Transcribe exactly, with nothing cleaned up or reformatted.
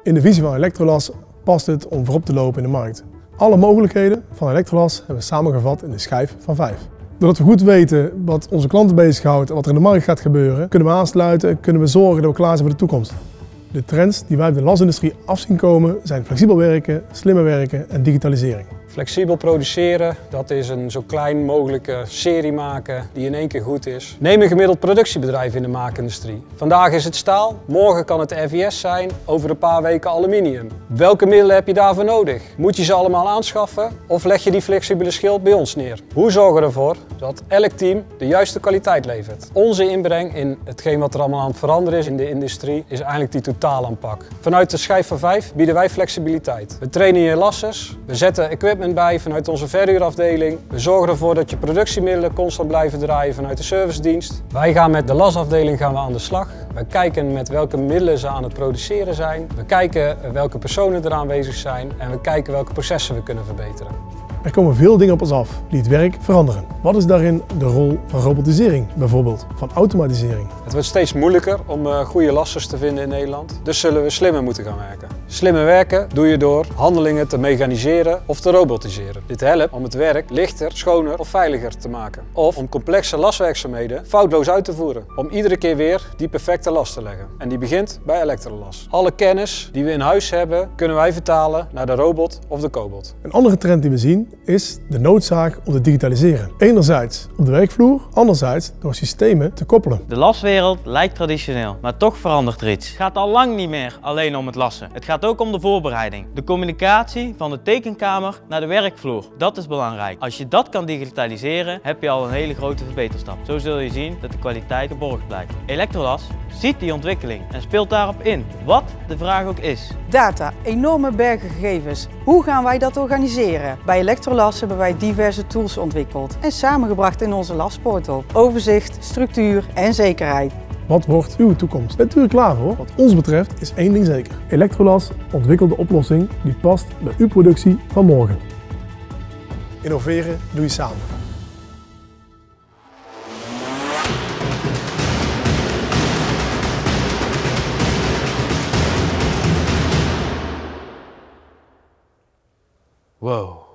In de visie van Electrolas past het om voorop te lopen in de markt. Alle mogelijkheden van Electrolas hebben we samengevat in de schijf van vijf. Doordat we goed weten wat onze klanten bezighoudt en wat er in de markt gaat gebeuren, kunnen we aansluiten en kunnen we zorgen dat we klaar zijn voor de toekomst. De trends die wij uit de lasindustrie af zien komen zijn flexibel werken, slimmer werken en digitalisering. Flexibel produceren, dat is een zo klein mogelijke serie maken die in één keer goed is. Neem een gemiddeld productiebedrijf in de maakindustrie. Vandaag is het staal, morgen kan het R V S zijn, over een paar weken aluminium. Welke middelen heb je daarvoor nodig? Moet je ze allemaal aanschaffen of leg je die flexibele schil bij ons neer? Hoe zorgen we ervoor dat elk team de juiste kwaliteit levert? Onze inbreng in hetgeen wat er allemaal aan het veranderen is in de industrie is eigenlijk die totaalaanpak. Vanuit de schijf van vijf bieden wij flexibiliteit. We trainen je lassers, we zetten equipment bij vanuit onze verhuurafdeling. We zorgen ervoor dat je productiemiddelen constant blijven draaien vanuit de servicedienst. Wij gaan met de lasafdeling gaan we aan de slag. We kijken met welke middelen ze aan het produceren zijn. We kijken welke personen er aanwezig zijn en we kijken welke processen we kunnen verbeteren. Er komen veel dingen op ons af die het werk veranderen. Wat is daarin de rol van robotisering bijvoorbeeld, van automatisering? Het wordt steeds moeilijker om uh, goede lassers te vinden in Nederland, dus zullen we slimmer moeten gaan werken. Slimmer werken doe je door handelingen te mechaniseren of te robotiseren. Dit helpt om het werk lichter, schoner of veiliger te maken. Of om complexe laswerkzaamheden foutloos uit te voeren. Om iedere keer weer die perfecte las te leggen. En die begint bij Electrolas. Alle kennis die we in huis hebben kunnen wij vertalen naar de robot of de cobot. Een andere trend die we zien is de noodzaak om te digitaliseren. Enerzijds op de werkvloer, anderzijds door systemen te koppelen. De laswereld lijkt traditioneel, maar toch verandert er iets. Het gaat al lang niet meer alleen om het lassen. Het gaat ook om de voorbereiding. De communicatie van de tekenkamer naar de werkvloer. Dat is belangrijk. Als je dat kan digitaliseren, heb je al een hele grote verbeterstap. Zo zul je zien dat de kwaliteit geborgd blijft. Electrolas ziet die ontwikkeling en speelt daarop in, wat de vraag ook is. Data, enorme bergen gegevens. Hoe gaan wij dat organiseren? Bij Electrolas hebben wij diverse tools ontwikkeld en samengebracht in onze lasportal. Overzicht, structuur en zekerheid. Wat wordt uw toekomst? Bent u er klaar voor? Wat ons betreft is één ding zeker. Electrolas ontwikkelt de oplossing die past bij uw productie van morgen. Innoveren doe je samen. Wow.